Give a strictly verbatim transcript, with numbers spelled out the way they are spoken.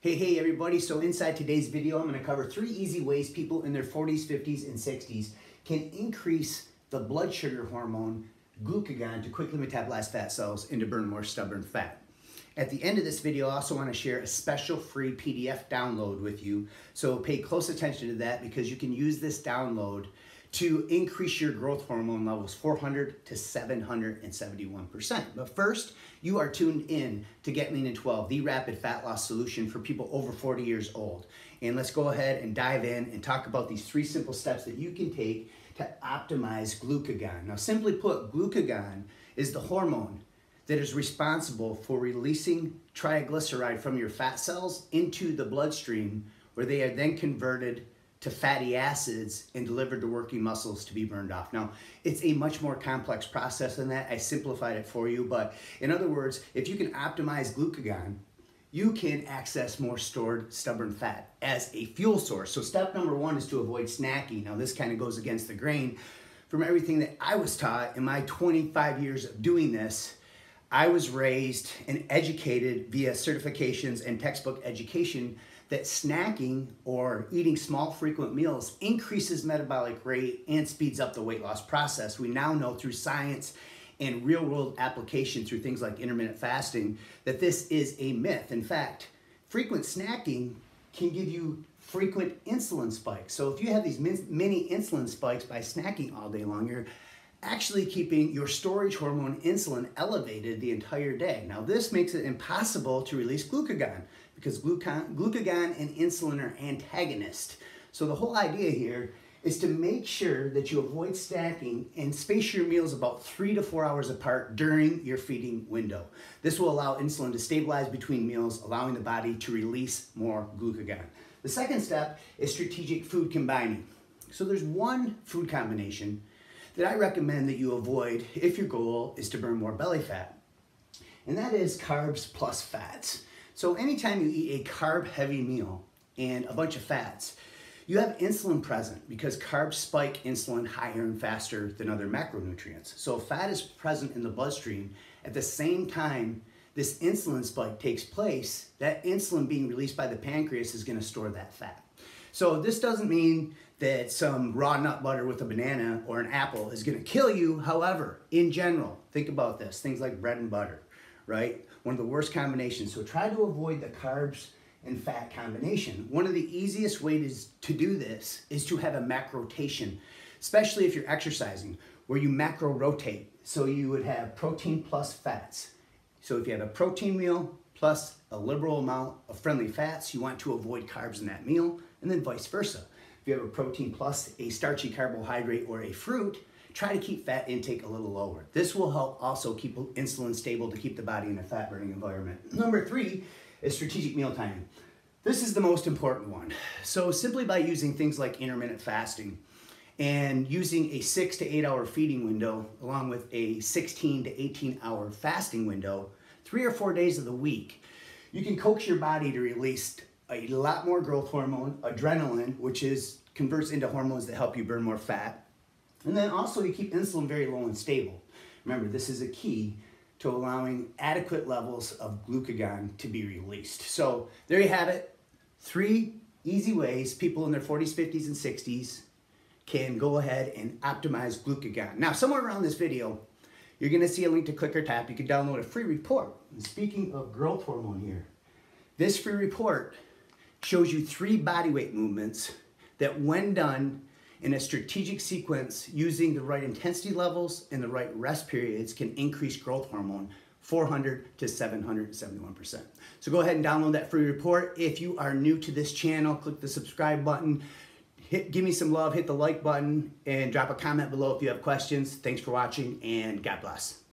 Hey, hey everybody, so inside today's video, I'm going to cover three easy ways people in their forties, fifties, and sixties can increase the blood sugar hormone, glucagon, to quickly metabolize fat cells and to burn more stubborn fat. At the end of this video, I also want to share a special free P D F download with you, so pay close attention to that because you can use this download to increase your growth hormone levels four hundred to seven hundred seventy-one percent. But first, you are tuned in to Get Lean in twelve, the rapid fat loss solution for people over forty years old. And let's go ahead and dive in and talk about these three simple steps that you can take to optimize glucagon. Now, simply put, glucagon is the hormone that is responsible for releasing triglyceride from your fat cells into the bloodstream, where they are then converted to fatty acids and delivered to working muscles to be burned off. Now, it's a much more complex process than that. I simplified it for you, but in other words, if you can optimize glucagon, you can access more stored stubborn fat as a fuel source. So step number one is to avoid snacking. Now, this kind of goes against the grain from everything that I was taught in my twenty-five years of doing this. I was raised and educated via certifications and textbook education that snacking or eating small frequent meals increases metabolic rate and speeds up the weight loss process. We now know through science and real world application through things like intermittent fasting that this is a myth. In fact, frequent snacking can give you frequent insulin spikes. So if you have these mini insulin spikes by snacking all day long, you're actually keeping your storage hormone insulin elevated the entire day. Now, this makes it impossible to release glucagon because glucagon, glucagon and insulin are antagonists. So the whole idea here is to make sure that you avoid snacking and space your meals about three to four hours apart during your feeding window. This will allow insulin to stabilize between meals, allowing the body to release more glucagon. The second step is strategic food combining. So there's one food combination that I recommend that you avoid if your goal is to burn more belly fat, and that is carbs plus fats. So anytime you eat a carb-heavy meal and a bunch of fats, you have insulin present because carbs spike insulin higher and faster than other macronutrients. So if fat is present in the bloodstream, at the same time this insulin spike takes place, that insulin being released by the pancreas is going to store that fat. So this doesn't mean that some raw nut butter with a banana or an apple is going to kill you. However, in general, think about this, things like bread and butter, right? One of the worst combinations. So try to avoid the carbs and fat combination. One of the easiest ways to do this is to have a macrotation, especially if you're exercising, where you macro rotate. So you would have protein plus fats. So if you have a protein meal plus a liberal amount of friendly fats, you want to avoid carbs in that meal, and then vice versa. If you have a protein plus a starchy carbohydrate or a fruit, try to keep fat intake a little lower. This will help also keep insulin stable to keep the body in a fat burning environment. Number three is strategic meal timing. This is the most important one. So simply by using things like intermittent fasting and using a six to eight hour feeding window along with a sixteen to eighteen hour fasting window, three or four days of the week, you can coax your body to release a lot more growth hormone, adrenaline, which is converts into hormones that help you burn more fat. And then also you keep insulin very low and stable. Remember, this is a key to allowing adequate levels of glucagon to be released. So there you have it. Three easy ways people in their forties, fifties, and sixties can go ahead and optimize glucagon. Now, somewhere around this video, you're gonna see a link to click or tap. You can download a free report. And speaking of growth hormone here, this free report shows you three body weight movements that, when done in a strategic sequence using the right intensity levels and the right rest periods, can increase growth hormone four hundred to seven hundred seventy-one percent. So go ahead and download that free report. If you are new to this channel, click the subscribe button, hit, give me some love, hit the like button, and drop a comment below if you have questions. Thanks for watching, and God bless.